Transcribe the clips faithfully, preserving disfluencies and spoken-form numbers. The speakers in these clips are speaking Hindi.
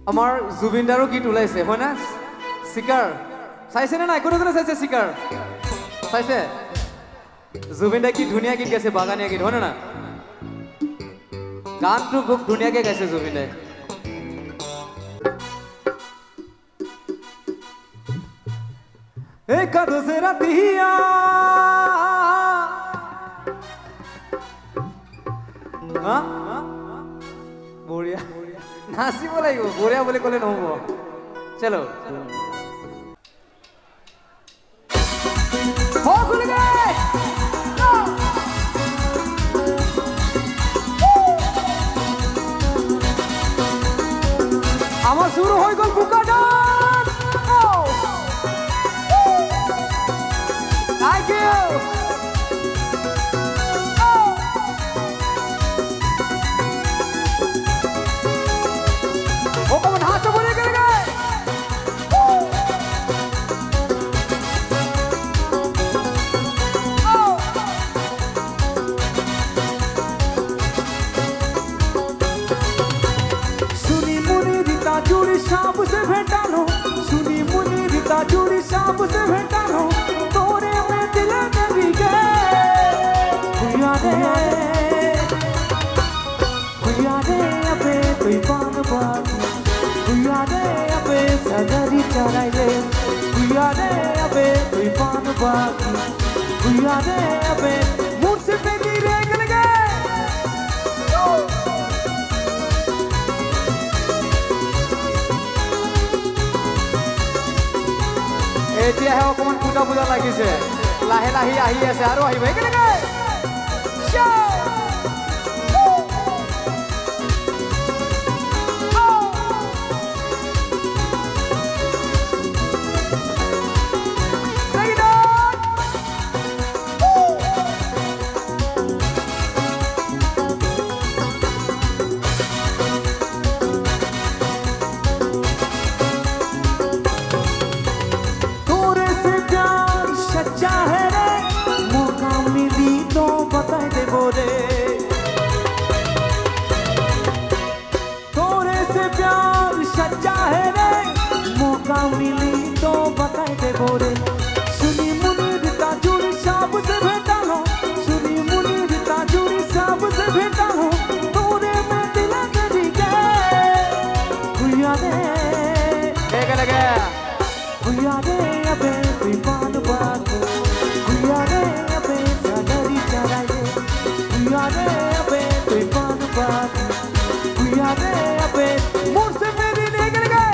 আমাৰ জুবিনদাৰো গীত ওলাইছে হয় না শিকাৰ চাইছে না নাই কোনে কোনে চাইছে শিকাৰ চাইছে জুবিনদাই কি ধুনীয়া গীত গাইছে বাগানীয়া গীত হয় না গানটো খুব ধুনীয়াকে গাইছে জুবিনদাই एकादश रातिया हाँ बढ़िया नाचिब লাগিব बढ़िया बोले कले নহব चलो हो खुल गए আমার শুরু হয়ে গেল বুকা dance Thank you. Oh. Oh, come on, हाथ से बोले करेंगे. Oh. सुनी मुनी रीता जुड़ी शाम से भेंटा लो. सुनी मुनी रीता जुड़ी शाम से भेंटा लो. Sagari charai le, kuyane abe tui pan baki, kuyane abe murse pe dire galge. Etia hai okoman puja puja lagi se, lahe lahi ahi ase aro ahi bhai galge. Show. तोरे से प्यार सच्चा है रे मौका मिली तो बताए दे बोरे सुनी मुनी रीता जुड़ी साब से भेंटा लो सुनी मुनी रीता जुड़ी साब से भेंटा लो तोरे में दिल तेरी के भुया दे एक लगे भुया दे अबे तू पान बात भुया दे अबे सगरी चराई दे भुया दे अबे तू पान बात भुया दे अबे मुझ से मेरी निकल गए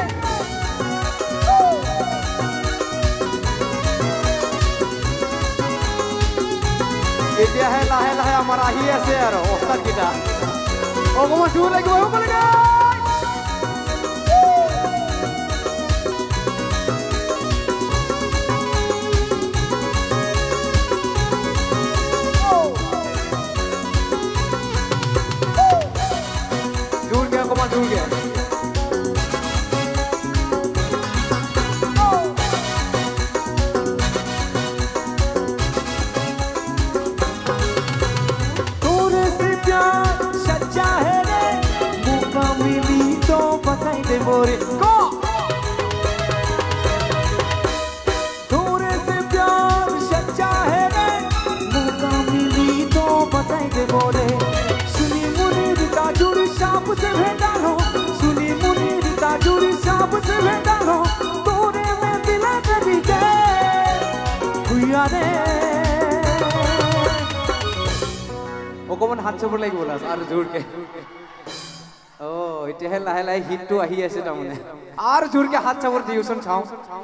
इतिया है लाहे लाहे हमारा ही ऐसे यार औसत किटा ओ को मशहूर है कि वो बोल गए जुड़ गया को जुड़ गया बोरे को थोड़े से प्यार सच्चा है रे मौका मिली तो बताए दे बोरे सुनी मुनी रीता जुड़ी सांप से भेंटा लो सुनी मुनी रीता जुड़ी सांप से भेंटा लो तोरे में दिल तेरी के भुया दे वो कौन हाथ से बोला बोला सारे जुड़ के ओ इतिहे लाहे लाहे हिट तो आही ऐसे तामने आर जुड़ के हाथ चावर दियोसन छाऊ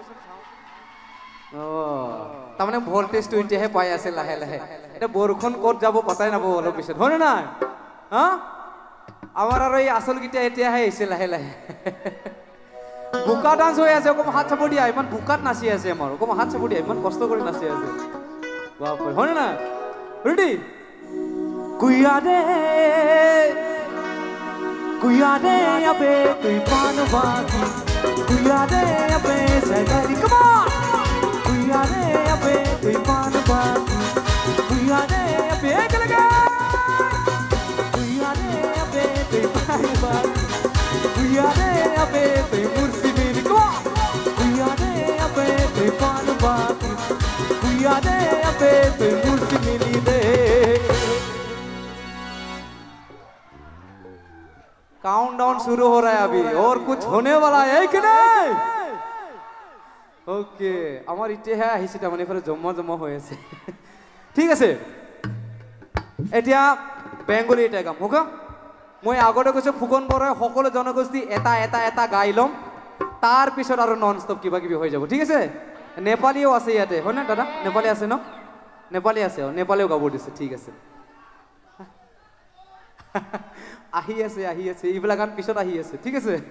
ओ तामने वोल्टेज तो इतिहे पाय আছে লাহে লাহে এটা বরখন কোট যাব পতাই না বলো পিছত হনে না হ্যাঁ আমার আর এই আসল গিটা এতিয়াহে আইছে লাহে লাহে বুকা ডান্স হৈ আছে কম হাত চাপ দিয়া ইমান বুকাত নাচি আছে আমার কম হাত চাপ দিয়া ইমান কষ্ট করে নাচি আছে বাপ রে হনে না রেডি কুইয়া দে कुयादे अबे तुई पान बाकी कुयादे अबे सगारी कमा कुयादे अबे तुई पान बाकी कुयादे अबे लगा कुयादे अबे तुई पान बाकी कुयादे अबे पे मुर्सी मिली भैया दे अबे पे पान बाकी भैया दे अबे पे मुर्सी मिली दे। काउंटडाउन शुरू हो रहा है अभी और कुछ होने वाला है कि नहीं? ओके আমার ইটেহে আহিছে তাৰমানে ফেৰ জমা জমা হৈ আছে ঠিক আছে এতিয়া বেঙ্গলী এটা গাম ওকে মই আগতে কৈছো ফুকন বৰাই সকলো জনগোষ্ঠী এটা এটা এটা গাই লম তাৰ পিছত আৰু নন ষ্টপ কিবা কিবি হৈ যাব ঠিক আছে নেপালীও আছে ইয়াতে হয় না দাদা নেপালী আছে ন নেপালী আছে নেপালীও গাব দিছে ঠিক আছে আহি আছে আহি আছে এইবিলাক গান পিছত আহি আছে ঠিক আছে